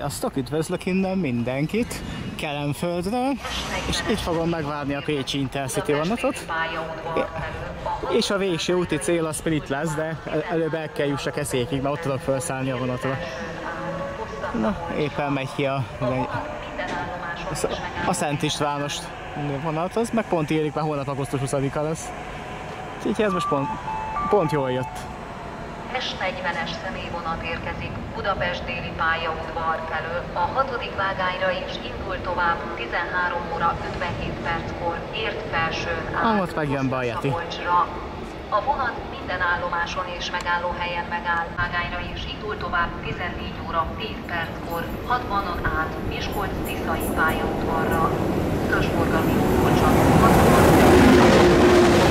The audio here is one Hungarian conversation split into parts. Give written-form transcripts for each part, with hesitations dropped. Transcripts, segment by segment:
Sziasztok! Üdvözlök innen mindenkit Kelenföldről, és itt fogom megvárni a pécsi Intercity vonatot. És a végső úti cél az Split lesz, de előbb el kell jussak Eszékig, mert ott tudok felszállni a vonatra. Na, éppen megy ki a Szent Istvános vonat, az meg pont érik, mert holnap augusztus 20-a lesz. Úgyhogy ez most pont jól jött. S40-es személyvonat érkezik Budapest déli pályaudvar felől. A 6. vágányra is indul tovább 13 óra 57 perckor ért felsőn Ott megjön be a Yeti. A vonat minden állomáson és megállóhelyen megáll. Vágányra is indul tovább 14 óra 10 perckor 60-on át Miskolc-Tiszai pályaudvarra. Utasforgalmi úton csak 60.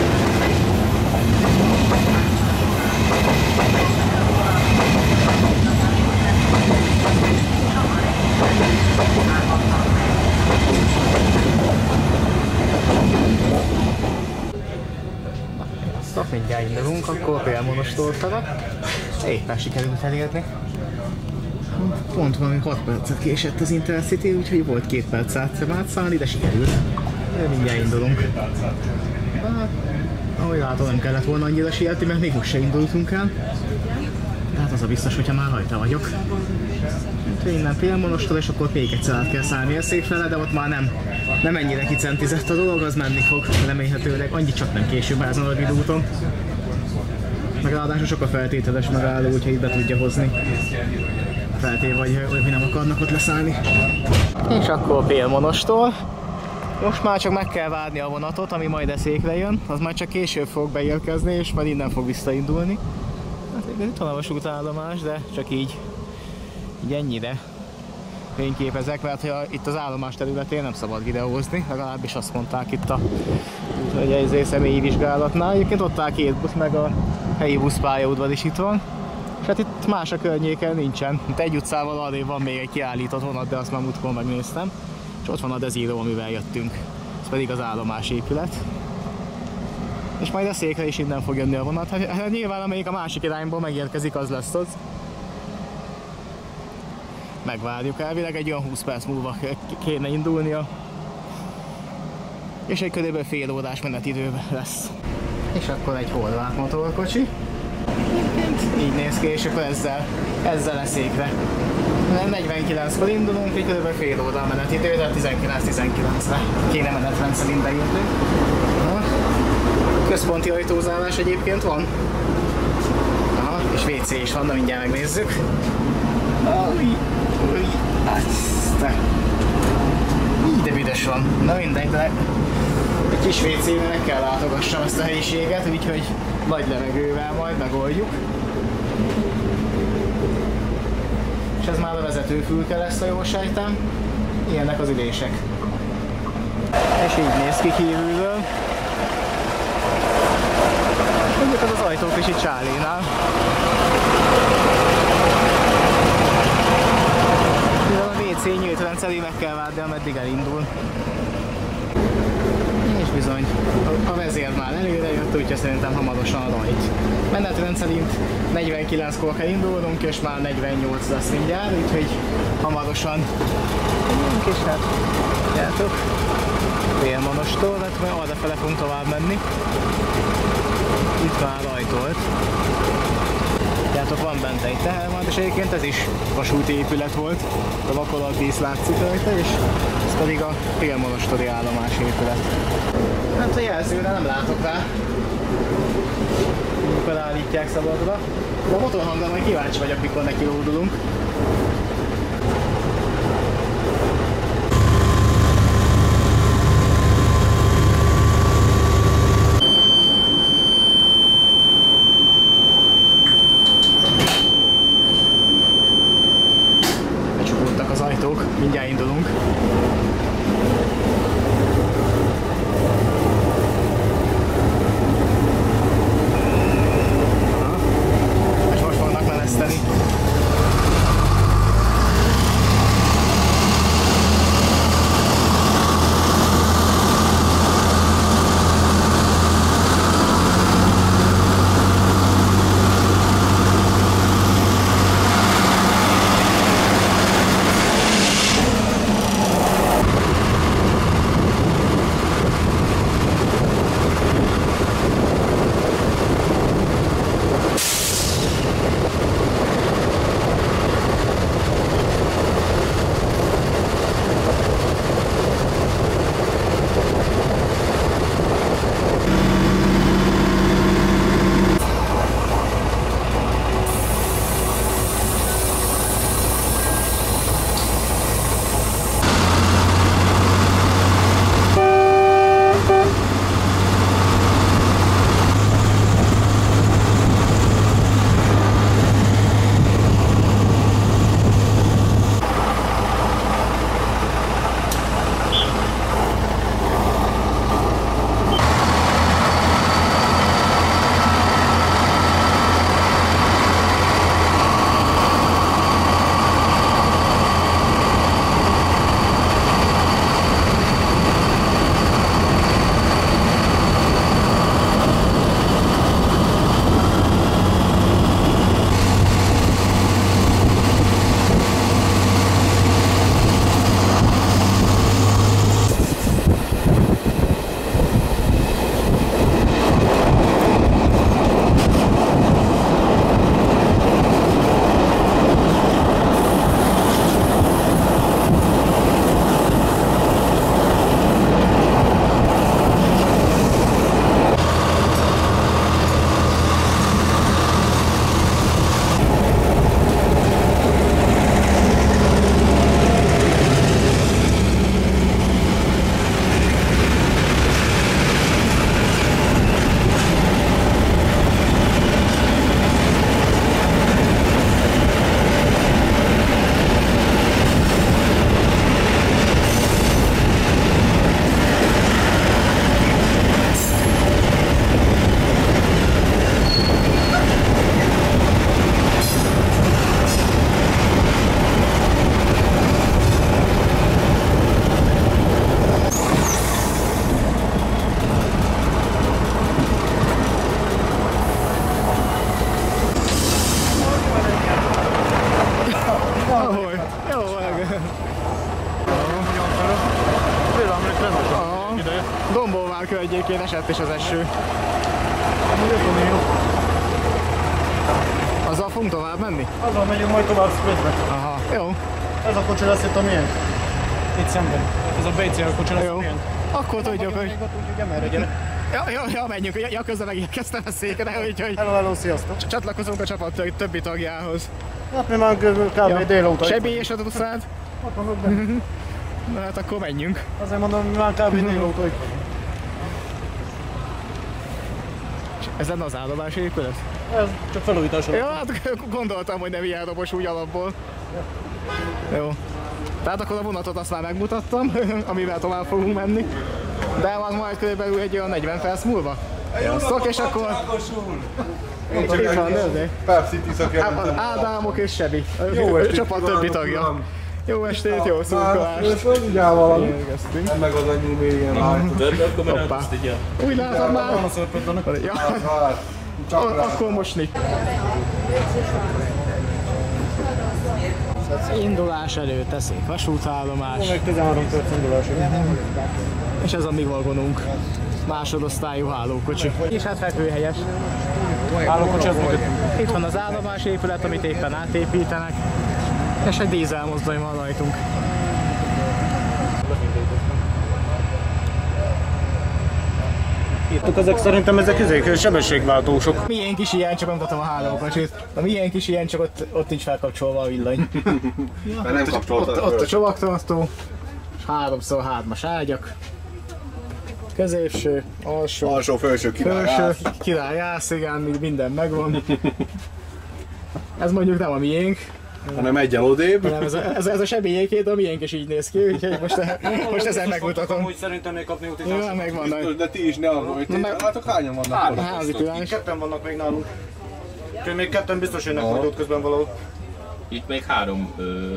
Mindjárt indulunk, akkor Pélmonostól fele. Éppen sikerült elérni. Pont valami 6 percet késett az Intercity, úgyhogy volt 2 perc átszállni, de sikerült. Mindjárt indulunk. Ahogy látom, nem kellett volna annyira sietni, mert még most se indultunk el. Tehát az a biztos, hogyha már rajta vagyok. Úgyhogy innen Pélmonostól, és akkor még egyszer át kell szállni Eszék fele, de ott már nem ennyire kicentizett a dolog, az menni fog remélhetőleg, annyit csak nem később ezen a rövid úton. Meg ráadásul sok a feltételes megálló, úgyhogy itt be tudja hozni. Feltéve, hogy nem akarnak ott leszállni. És akkor Pélmonostól. Most már csak meg kell várni a vonatot, ami majd Eszékre jön, az majd csak később fog beérkezni, és majd innen fog visszaindulni. Hát itt van a vasútállomás, de csak így ennyire fényképezek, mert itt az állomás területén nem szabad videózni, legalábbis azt mondták itt a személyi vizsgálatnál. Egyébként ott áll 2 busz, meg a helyi buszpályaudvar is itt van. És hát itt más a környéken nincsen. Itt egy utcával arrébb van még egy kiállított vonat, de azt már múltkor megnéztem. És ott van a Desiro, amivel jöttünk. Ez pedig az állomás épület. És majd Eszékre is innen fog jönni a vonat. Hát nyilván amelyik a másik irányból megérkezik, az lesz az. Megvárjuk, elvileg egy olyan 20 perc múlva kéne indulnia. És egy körülbelül fél órás menetidőben lesz. És akkor egy horvát motorkocsi. Így néz ki, és akkor ezzel Eszékre. 49-kor indulunk, egy körülbelül fél óra a menetidő, de 19-19-re kéne menetrend szerint beírni. Központi ajtózárás egyébként van. Aha, és WC is van, de mindjárt megnézzük. Így de büdös van. Na mindegy, de egy kis WC-vel meg kell látogassam ezt a helyiséget, úgyhogy nagy levegővel majd megoldjuk. És ez már a vezetőfülke lesz, ha jól sejtem. Ilyenek az ülések. És így néz ki kívülről. Mondjuk az ajtók is itt Csálénál. Mivel a WC nyílt rendszerű, meg kell várni, ameddig elindul. És bizony, a vezér már előre jött, úgyhogy szerintem hamarosan rajt. Menetrend szerint 49-kor kell indulnunk, és már 48 lesz mindjárt, úgyhogy hamarosan jönünk, és hát játok Pélmonostól, mert arra fele fogunk tovább menni. Itt már rajtolt. Játok, van bent egy tehervonat, és egyébként ez is vasúti épület volt. A vakolatdísz látszik rajta, és ez pedig a Pélmonostori állomás épület. Hát a jelzőre nem látok rá, amikor állítják szabadra. De a motorhangra majd kíváncsi vagyok, mikor neki lódulunk. Becsukódtak az ajtók, mindjárt indulunk. Dombóvár környékén esett is az eső. Azzal fogunk tovább menni? Azzal megyünk majd tovább Splitbe. Aha, jó. Ez a kocsi lesz itt a miénk. Itt szemben. Ez a BCL kocsi lesz a miénk. Akkor tudjuk, hogy... Ugye merre gyere. Ja, menjünk. Ja, közben megérkeztem a székre, úgyhogy... Hello, sziasztok. Csatlakozunk a csapat többi tagjához. Hát mi már kb. Délóta. Sebi és a Duszád? Ott vannak benne. Na hát akkor menjünk. Azért mondom, mi már kb. Délóta itt. Ez lenne az állomási épület? Ez csak felújításra. Ja, hát gondoltam, hogy nem ilyen dobos úgy alapból. Jó. Tehát akkor a vonatot azt már megmutattam, amivel tovább fogunk menni. De az majd körülbelül egy olyan 40 perc múlva. Sziasztok, és akkor... Itt van, nézzé. Pepsi-t iszak jelentem. Ádámok és Sebi. Jó A estét csapat többi tagja. Jó estét, jó szurkolást. Mindjárt valami. Érkeztünk. Meg az annyi mélyen lájtod. Hoppá. Úgy látom már. Ja. Akkor most mit? Indulás előtt teszik vasútállomás. Meg 13 perc indulásig. És ez a mi vagonunk. Másodosztályú hálókocsi. És hát fekvőhelyes. Hálókocsi az meg. Itt van az állomás épület, amit éppen átépítenek. És egy dízelmozdony van rajtunk. Ezek szerintem ezek sebességváltósok. Miénk is ilyen, csak mutatom a hálókocsit. A miénk is ilyen, csak ott nincs felkapcsolva a villany. Mert nem kapcsoltad Ott a csomagtartó, 3x3-as ágyak. Középső, alsó, Alsó, felső király. királyász, igen, minden megvan. Ez mondjuk nem a miénk, Hanem egyen odébb. hanem ez a Sebiéké, de a miénk is így néz ki, úgyhogy most ezen megmutatom. Úgy szerintem még kapni utit. Ja, megvan. De ti is ne aggódj. Látok hányan vannak? Házi pillanás. Ketten vannak még nálunk. Úgyhogy még ketten biztos jönnek majd ott közben valahol. Itt még három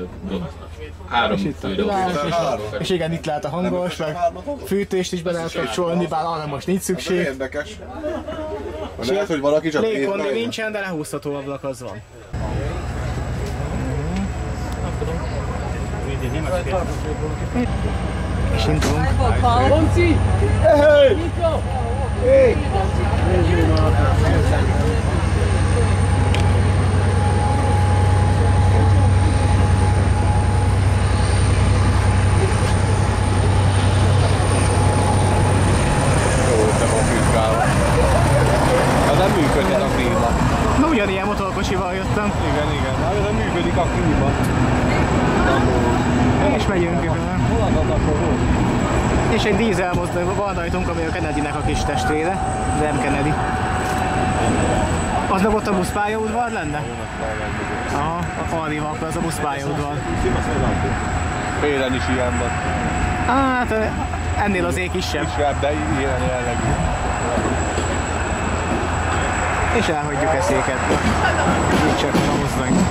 fő És igen, itt lehet a hangos, meg fűtést is be lehet kapcsolni, bár arra most nincs Ez szükség. érdekes. Lehet, hogy valaki csak Légkondi nincsen, de lehúzható ablak az van. És indulunk. Ha nem működik a klíma. Na ugyanilyen motorkocsival jöttem. Igen. Hát nem működik a klíma. És megyünk közben. És egy dízelmozdony van rajtunk, ami a Kennedynek a kis testvére. Nem Kennedy. Az meg ott a buszpályaudvar lenne? Aha, arrébb akkor az a buszpályaudvar. Félen is ilyen van. Hát ennél azért kisebb. Kisebb, de ilyen jellegű. És elhagyjuk eszéket. Így csak a mozdony.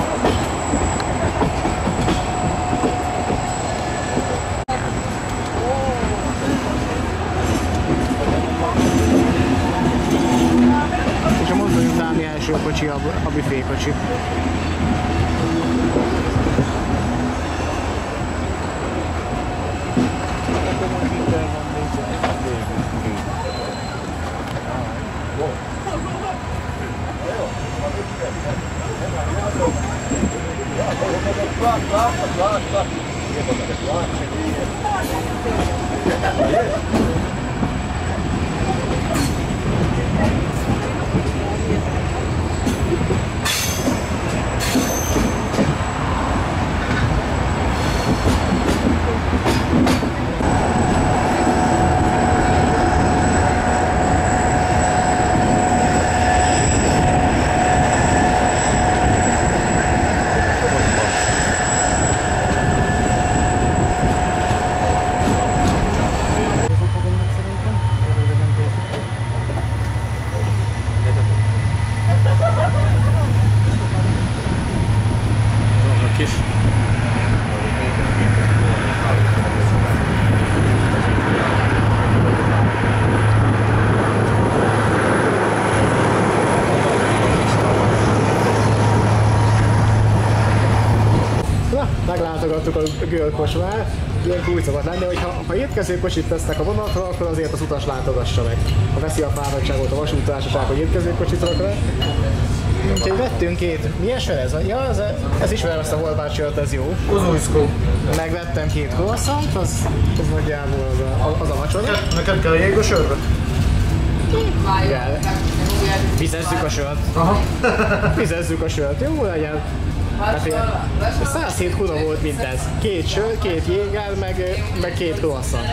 És a mozdony utáni első kocsi a büfékocsi. Meglátogattuk a Görkocsmát, ilyen úgy szokott lenni, hogy ha étkezőkocsit tesznek a vonatra, akkor azért az utas látogassa meg. Ha veszi a fáradtságot a vasúttársaság, hogy étkezőkocsit rak le. Úgyhogy vettünk két. Milyen sör ez? Ja, ez ismerem ezt a Horváth sört, ez jó. Kozuiszko. Megvettem két croissant, az nagyjából az a vacsora. Neked kell jég a sörbe? Igen. Fizezzük a sört. Aha. Fizezzük a sört, jó legyen. Hát 107 kuna volt mindez. Két sör, két jéger, meg két croissant.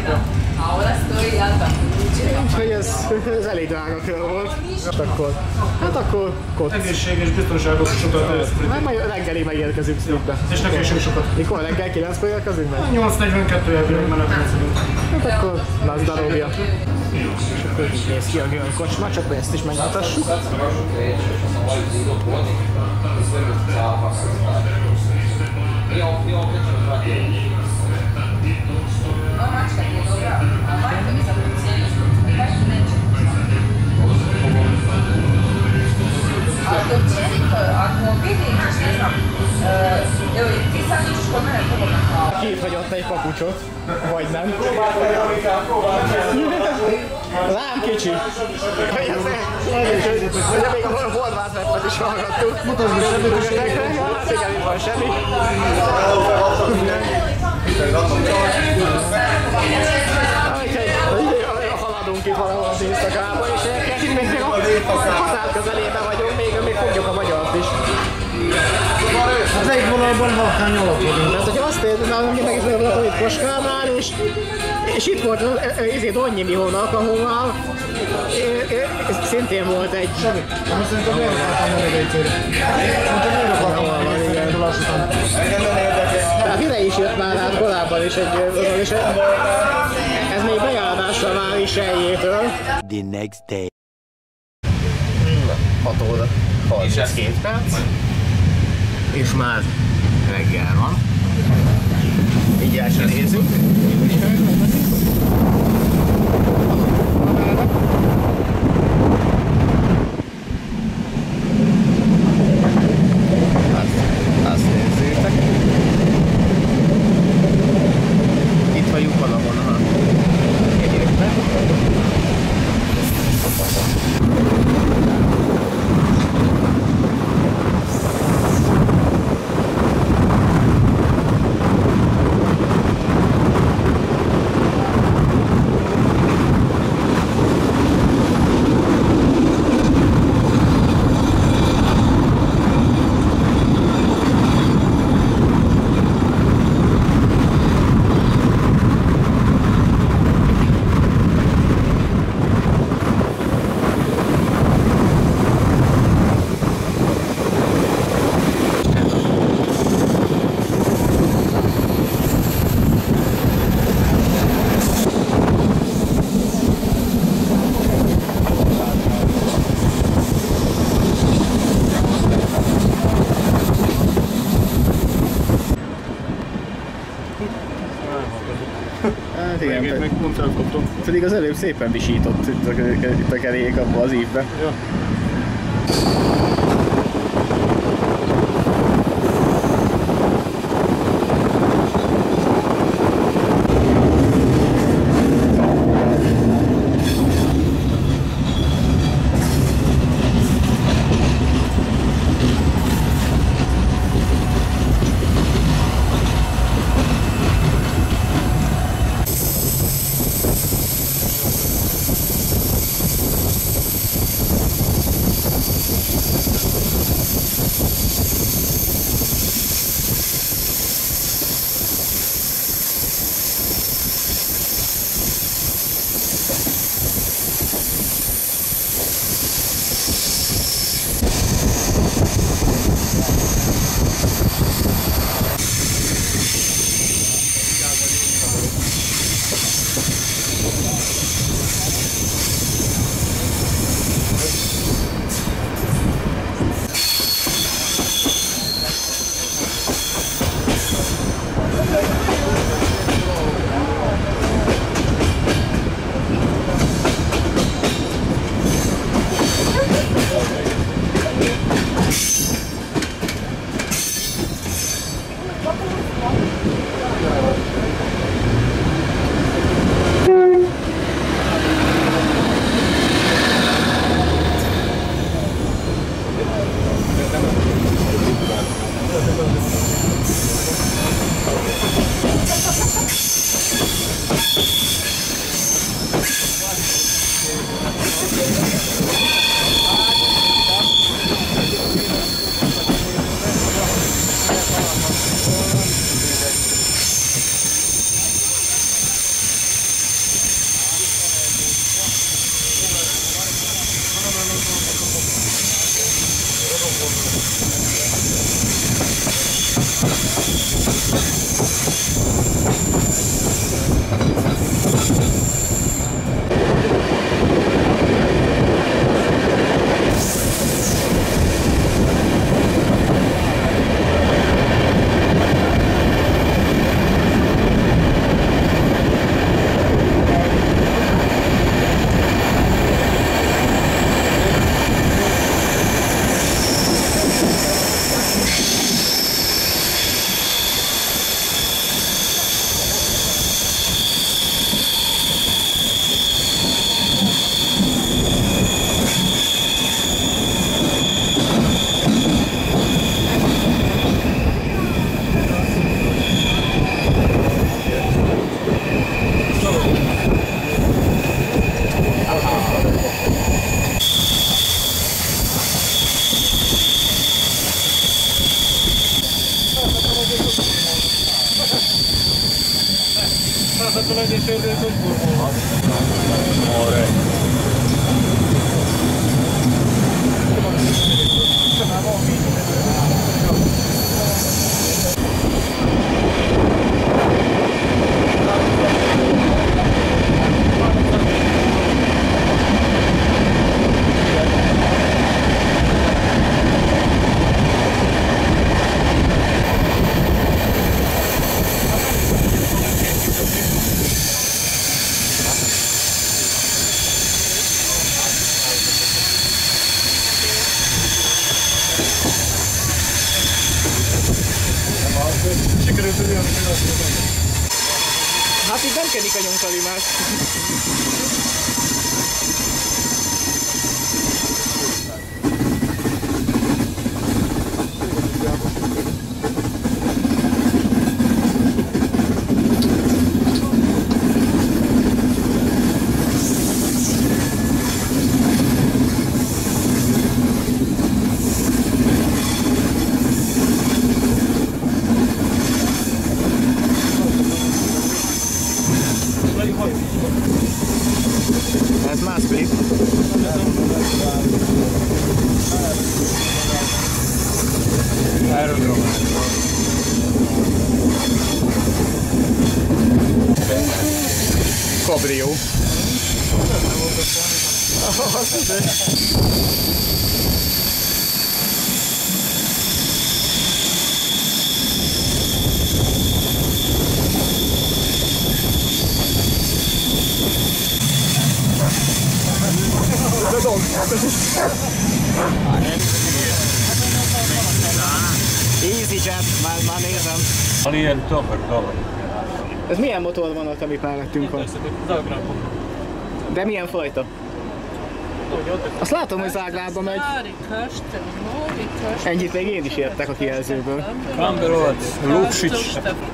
Úgyhogy ez elég drága kör volt. Hát akkor kocc. Egészséges, biztonságos sokat először. Hát majd reggelig megérkezünk szinte. És ne késünk sokat. Mikor reggel 9-kor érkezünk meg? 8:42 elvileg menetrend szerint. Hát akkor az darabja. És akkor így néz ki a görkocsma, csak hogy ezt is megmutassuk. Kihagyott egy papucsot, vagy nem. Lám kicsi. Ugye még a Horváth rappet is hallgattuk. Mutasd meg semmit, hogy hát igen, itt van semmi. Haladunk itt valahol az éjszakába, és elkezdjük még a határ közelébe vagyunk, még fogjuk a magyart is. Az egy vonalban halkány alapodunk. Tehát, hogy azt értem, hogy meg is voltam itt Koskánál, és itt volt az Donnyi Mihónak, ahol szintén volt egy... Semmi. Most szerintem miért akartam menni egy célra? Szerintem miért akartam menni egy célra lassútan? Tehát ide is jött már át korábban is és ez még bejáradásra már is eljétől. The next day. 6 óra 32 perc. És már reggel van. Mindjárt sem nézzük. Azt nézzétek. Itt vagyunk valahol a hegyekben. Hát igen, meg pont elkaptam. pedig az előbb szépen visított itt a kerék abba az ívbe. Ja. Hát itt nem kedik a nyomkalimát. Ez más split. Cabrio. EasyJet, már nézem. Van ilyen topper. Ez milyen motor van ott, amit mellettünk van? De milyen fajta? Azt látom, hogy Zágrába megy. Ennyit még én is értek a kijelzőből. Kamberolc, Lupsics.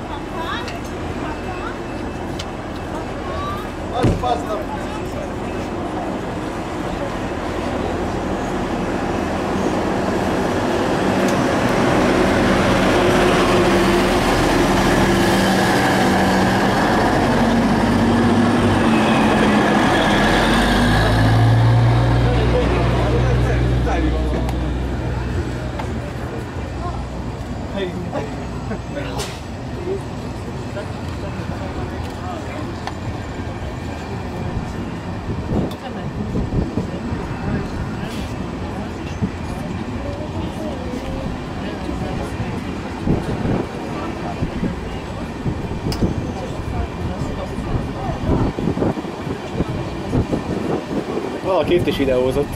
Valaki itt is videózott.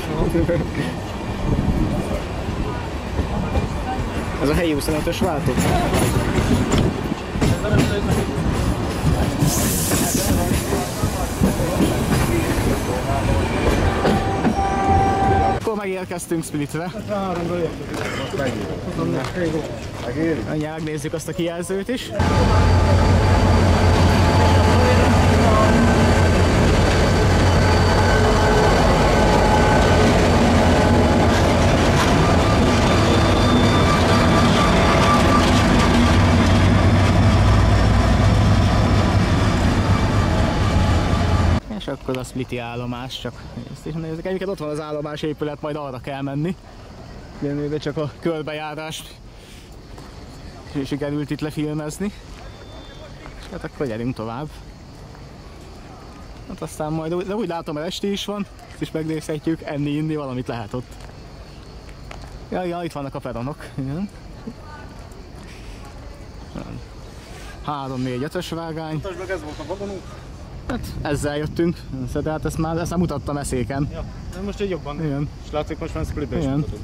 Ez a helyi 25-ös váltó. Akkor megérkeztünk Splitre. Megnézzük azt a kijelzőt is. És akkor a Spliti állomás, csak ezt is nézzük. Egyébként ott van az állomás épület, majd arra kell menni. De csak a körbejárást sikerült itt lefilmezni. És hát akkor gyerünk tovább. Hát aztán majd, de úgy látom, hogy esti is van, ezt is megnézhetjük, enni, inni, valamit lehet ott. Ja, itt vannak a peronok. Igen. 3-4-5-ös vágány. Mutasd meg, ez volt a vagonunk. Hát ezzel jöttünk, de hát ezt már mutattam eszéken. Ja, de most egy jobban. Igen. És látszik, most már Splitbe is Igen. mutatod.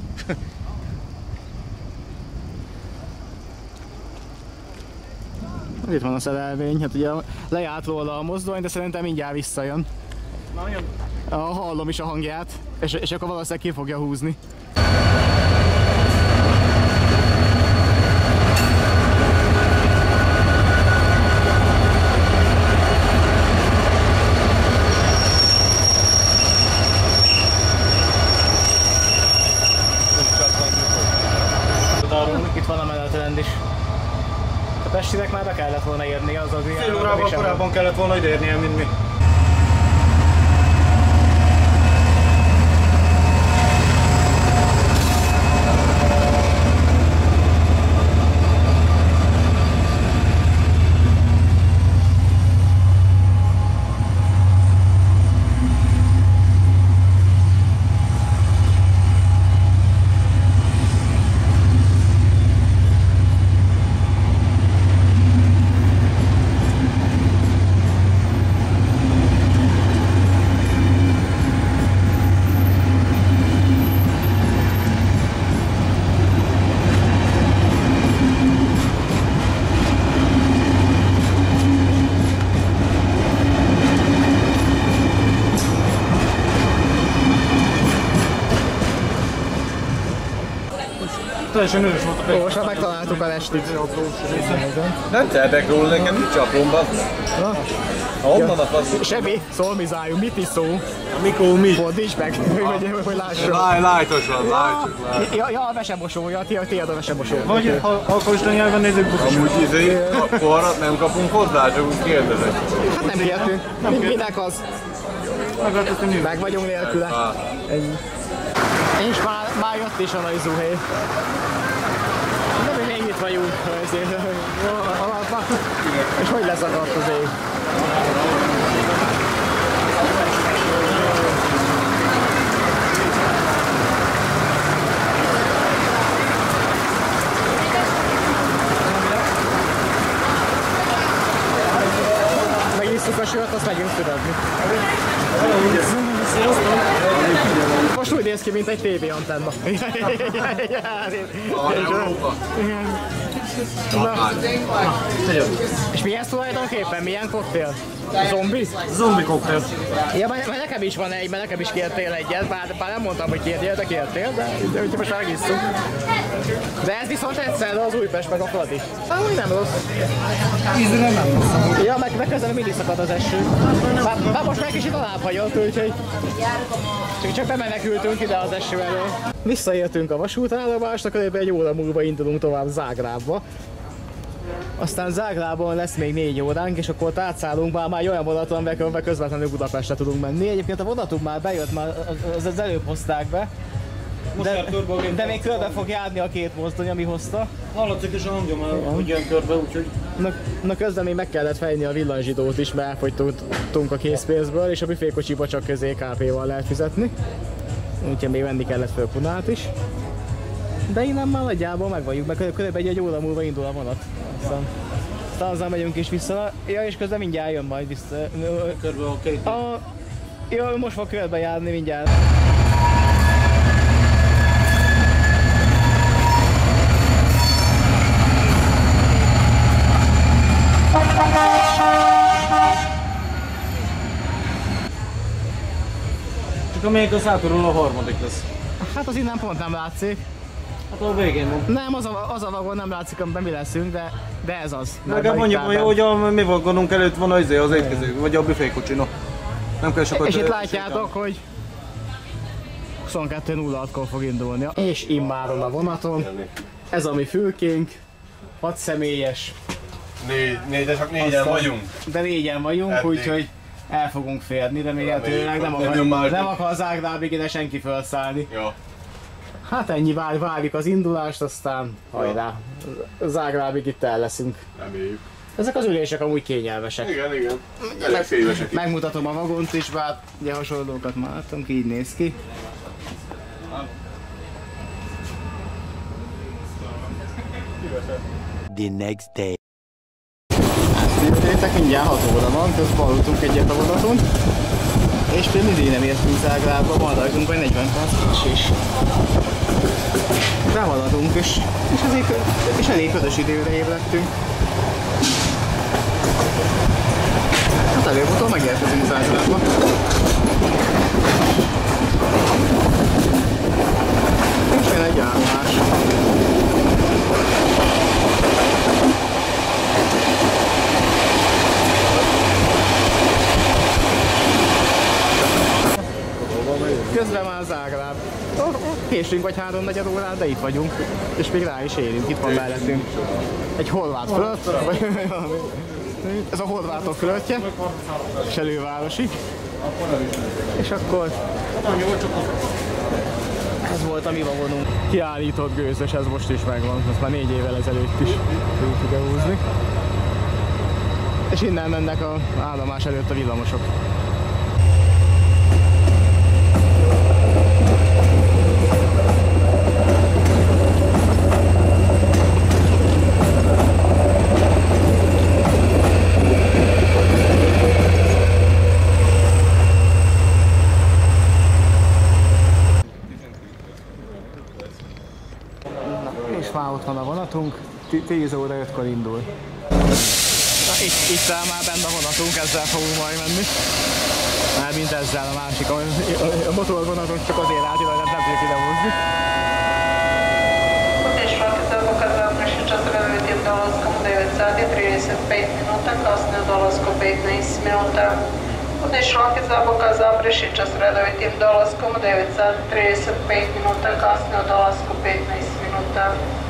Itt van a szerelvény, hát ugye lejárt róla a mozdony, de szerintem mindjárt visszajön. Na, jön. Hallom is a hangját, és akkor valószínűleg ki fogja húzni. Itt van a menetrend is. A Pestinek már be kellett volna érni az az ilyen. Fél órával korábban kellett volna ideérnie, mint mi. teljesen üres volt a például. Most már megtaláltuk a lestit. Nem tehetek róla, nekem nincs aprom, bazd. Honnan a fasz? Semmi, szolmizáljunk, mit is szó? Mikor mi? Fordíts meg, hogy lássuk. Lájtos van, lájtos. Ja, a vesemosója, tiéd a vesemosója. Vagy ha alkoholista nyelven nézzük, buszos. Amúgy forrat nem kapunk hozzá, csak úgy kérdezek. Hát nem kértünk. Minek az? Meg vagyunk nélküle. Ennyi. És már jött is a nagy zuhé. De mi még itt vagyunk. És hogy leszakadt az ég? Megisszuk a sört, azt megyünk fürödni. Most úgy néz ki, mint egy TV antenna. És mi ez tulajdonképpen? Milyen koktél? Zombi? Zombi koktél. Ja, mert nekem is van egy, mert nekem is kértél egyet, bár nem mondtam, hogy kértél, de kértél, de úgyhogy most megisszuk. De ez viszont egyszer az Újpest meg a Fradi. Úgy nem rossz. Ízre nem rossz. Ja, meg közben mindig szakad az eső. Bár most meg kicsit alább hagyott, úgyhogy csak bemenekültünk ide az eső elől. Visszaértünk a vasútállomásra, körülbelül egy óra múlva indulunk tovább Zágrábba. Aztán Zágrábon lesz még 4 óránk, és akkor átszállunk, már olyan vonaton, amivel közvetlenül Budapestre tudunk menni. Egyébként a vonatunk már bejött, már az előbb hozták be. De még körbe fog járni a 2 mozdony, ami hozta. Hallatszik is a hangja már, hogy jön körbe, úgyhogy... Na közben még meg kellett fejni a villanyzsidót is, mert elfogytunk a készpénzből, és a büfékocsiba csak KP-val lehet fizetni. Úgyhogy még venni kellett fölpunát is. De innen már nagyjából meg vagyunk, mert körülbelül egy óra múlva indul a vonat. Aztán azzal megyünk is vissza. Ja, és közben mindjárt jön majd vissza. Körbe a két. Ja, most fog körbe járni mindjárt. Csak amelyik a szátorul a harmadik lesz. Hát az innen pont nem látszik. Hát a végén van. Nem, az a vagon nem látszik, amiben mi leszünk, de ez az. Legalább mondjuk, hogy a mi vagonunk előtt van az étkező, vagy a büfékocsi, no. Nem kell sokat... És itt látjátok, hogy 22:06-kor fog indulni. És immáron a vonaton. Ez a mi fülkénk. 6 személyes. Csak négyen vagyunk. De 4-en vagyunk, úgyhogy el fogunk férni, remélhetőleg nem akar Zágrábig ide senki felszállni. Ja. Hát ennyi, várjuk az indulást, aztán hajrá, Zágrábig itt el leszünk. Reméljük. Ezek az ülések amúgy kényelmesek. Igen. Elég szélesek. Megmutatom a vagont is, bár ugye hasonlókat már láttunk, így néz ki. The next day. Jöttétek, mindjárt 6 óra van, közben aludtunk egyet a vonaton. És még mindig nem értünk Zágrábba, van rajtunk egy 40 perc késés. Behaladunk, és elég ködös időre ébredtünk. Hát előbb-utóbb megérkezünk Zágrábba. És jön egy állomás. Közben már Zágráb. Késünk vagy 3-4 órát, de itt vagyunk. És még rá is érünk, itt van mellettünk. Egy horvát fölött, ez a horvátok fölöttje, és elővárosi. És akkor ez volt a mi vagonunk. Kiállított gőzös, ez most is megvan, azt már 4 évvel ezelőtt is tudjuk ide húzni. És innen mennek az állomás előtt a villamosok. És már ott van a vonatunk, 10 óra 5-kor indul. Na, itt áll már benne a vonatunk, ezzel fogunk majd menni. Mármint ezzel a másik, a motorvonatunk csak azért állt, hogy nem tudjuk ide húzni. Utas час радуйте долазком 9:35 минута, kasnije dolaskom 15 minuta. Putni šlanke Zaboka Zaprešić, čas redovitým dolaskom 9:35 minuta, kasnije dolaskom 15 minuta.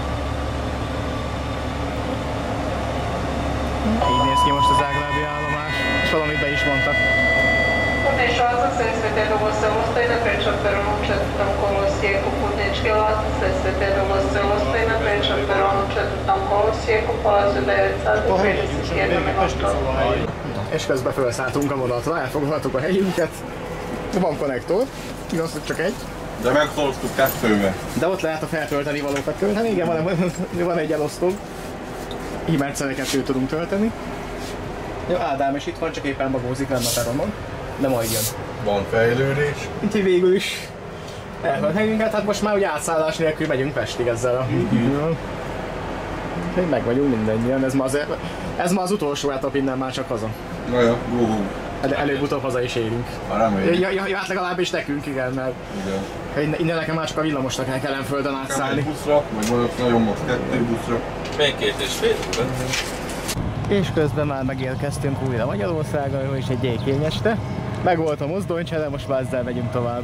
Így néz ki most az Zágrábi állomás, és valamit be is mondtak. Putni šlanke Sesvete Dugoselo stojí na prečerperovom 4. kolosieku. Putnički vlak Sesvete Dugoselo stojí na prečerperovom 4. kolosieku, polazu 9:31 minuta. És közben felszálltunk a vonatra, elfoglaltuk a helyünket. Van konnektor, igaz, hogy csak egy. De megszoroztuk kettőbe. De ott lehet a feltölteni valókat tölteni, igen, van egy elosztó. Így egyszerre kettőt tudunk tölteni. Jó, Ádám is itt van, csak éppen bagózik, nem a peronon. De majd jön. Van fejlődés. Úgyhogy végül is elhalt helyünket, hát most már ugye átszállás nélkül megyünk Pestig ezzel a hűbűről. Úgyhogy meg vagyunk mindannyian, ez ma az utolsó etap, innen már csak haza. Na jó, De előbb-utóbb haza is érünk. Ja, hát legalábbis nekünk, igen, mert innen nekem már csak a villamosnak el kellene földön átszállni. Buszra, vagy mondjuk nagyon most 2 buszra. Még 2,5 óra. És közben már megérkeztünk újra Magyarországon, és egy ékény este. Meg volt a mozdonycsere, most már ezzel megyünk tovább.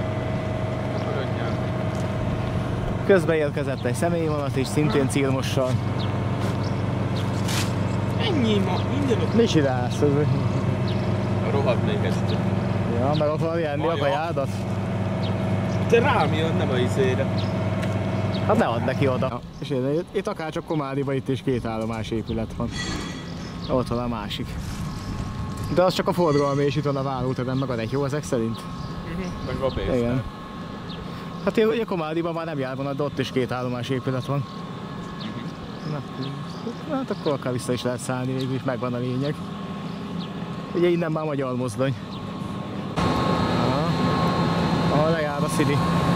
Közben érkezett egy személyvonat is, szintén Cirmossal. Ennyi ma, minden ott. Mi csinálsz? A rohadt még este. Ja, meg ott van enni a kajádat? Te rám jön, nem a izére. Hát ne add neki oda. És itt akárcsak Komádiban itt is 2 állomás épület van. Ott van a másik. De az csak a forgalmi, és itt van a váróterem, meg a egy jó ezek szerint. Meg a pénzt. Igen. Hát ugye Komádiban már nem jár vonat, de ott is 2 állomás épület van. Na, hát akkor akár vissza is lehet szállni, végül is megvan a lényeg. Ugye innen már magyar mozdony. Ahol lejár a Szidi.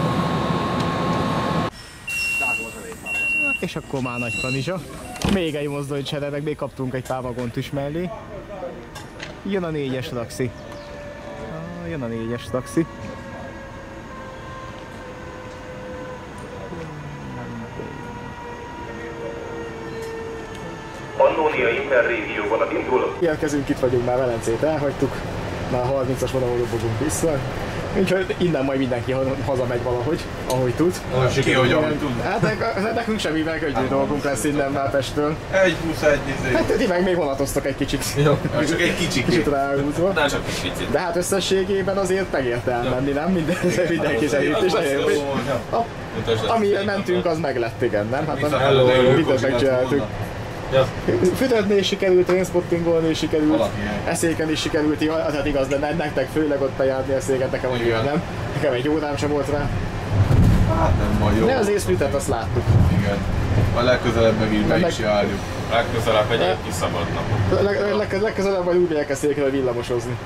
És akkor már nagy kanizsa. Még egy mozdonycsere, meg még kaptunk egy pár vagont is mellé. Jön a 4-es taxi. Jön a 4-es taxi. Pannonia Interrégióban a induló. Érkezünk, itt vagyunk, már Velencét elhagytuk. Már 30-as vonalon robogunk vissza. Úgyhogy innen majd mindenki hazamegy valahogy, ahogy tud. Ki, hogy ahogy tud. Hát nekünk semmivel könnyű dolgunk lesz innen már Pestről. Egy busz, egy izé. Hát ti meg még vonatoztok egy kicsit. Jó, csak egy kicsit ráhúzva. Nem csak egy picit. De hát összességében azért megérte elmenni, nem? Mindenki szerint is nagyon jó. Amilyen mentünk, az meg lett, igen, nem? Hát mindent megcsináltuk. Ja. Fütetni is sikerült, trainspottingolni is sikerült, eszéken is sikerült, hát igaz, de nektek főleg ott bejárni eszéket, nekem olyan nem. Nekem egy órám sem volt rá. Hát nem baj, jó. De azért splitet azt láttuk. Igen. A legközelebb meg így meg is járjuk. Legközelebb egy kis szabad napot. Legközelebb majd úgy megyek eszékre villamosozni.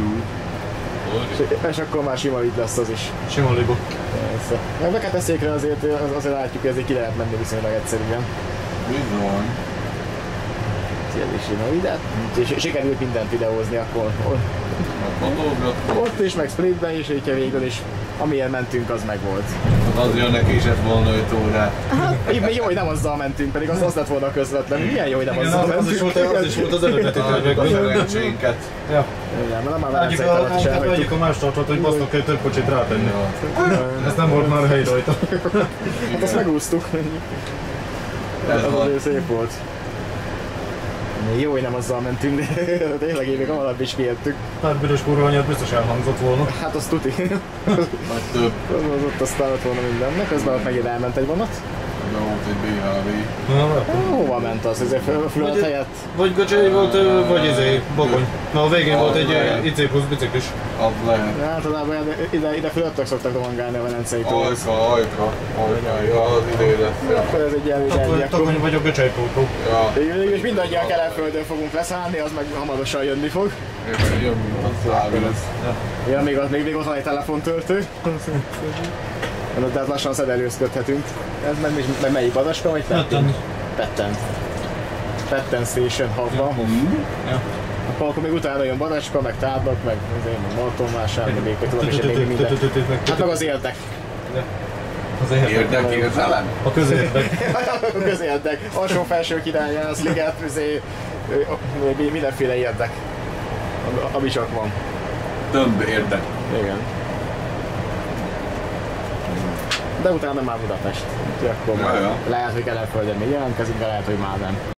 És akkor már sima így lesz az is. Sima libo. Meg hát eszékre azért látjuk, hogy ezért ki lehet menni viszonylag egyszerűen. Bizony. Ez is sima ide. És sikerült mindent videózni akkor. Ott is, meg splitben is, hogyha végül is amilyen mentünk, az meg volt. Az jönnek is lett volna 5 órát. Hát, jó, hogy nem azzal mentünk, pedig az lett volna közvetlen. Milyen jó, hogy nem azzal mentünk. Az is volt az eredeti tervek. A szerencsénket. Ja. Igen, mert nem már Velencei alatt is elhagytuk. Egyik a más tartott, hogy basznak kell több kocsit rátenni. Ez nem volt már hely rajta. Hát azt megúsztuk. Az azért szép volt. Jó, hogy nem azzal mentünk, de tényleg évig hamarabb is kiértük. Hát büdös kurva anyát biztos elhangzott volna. Hát az tuti. Vagy több. Az ott aztán lett volna mindennek, közben ott megint elment egy vonat. De volt egy BHV. Hova ment az? Ez a fölött helyett? Vagy Gacsai volt, vagy Bogony. Na a végén volt egy IC plusz biciklis. Az lehet. Általában ide fölöttök szoktak rohangálni a Velenceitől. Ajka, az idő lesz. Akkor ez egy elvigyelmi. Takony vagyok Gacsai pótó. És mindannyian Kelenföldön fogunk leszállni, az meg hamarosan jönni fog. Jön, mint a szálló lesz. Ja, még ott van egy telefontöltő. De hát lassan szedelőzködhetünk. Ez meg melyik Badaska vagy Petten? Petten Station Hubban. Ja. Akkor még utána jön Badaska, meg Táblak, meg Martonvásár, meg még tudom is még minden. Hát meg az éltek. Az érdekérzelem? A közérdek. A közérdek, alsó-felső Királyház, liget, mindenféle érdek, ami csak van. Több érdek. Igen. De utána már Budapest. Úgyhogy akkor Ja. lehet, hogy Kelenföldön még jelentkezünk, de lehet, hogy már nem.